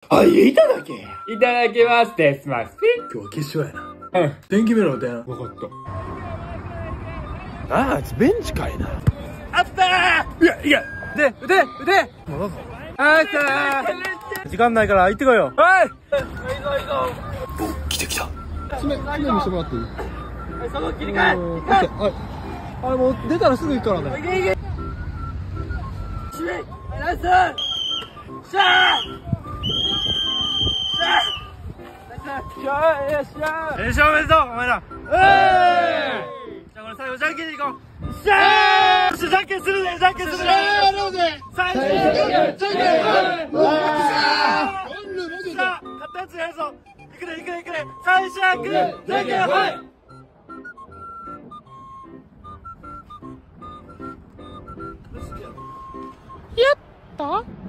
あ、いただけ。 いただきますですます。 今日は決勝やな。 うん。 電気メロン点。 わかった。 あいつベンチかいな。 あったー。いや、腕もうどうぞ。 あったー。 時間ないから行ってこいよ。 はい。 お、来てきた。 爪見してもらっていい？ そこ切り替え。 あれもう出たらすぐ行くからね。 いけいけ。ナイス。しゃー。よっしゃー。 練習おめでとう、お前ら。じゃあこれ最後じゃんけんでいこう。 しゃー。 じゃんけんするぜ、じゃんけんするぜ。最後じゃんけん。じゃんけん。勝ったやつやるぞ。いくね。最初はグー、じゃんけんはい。 やった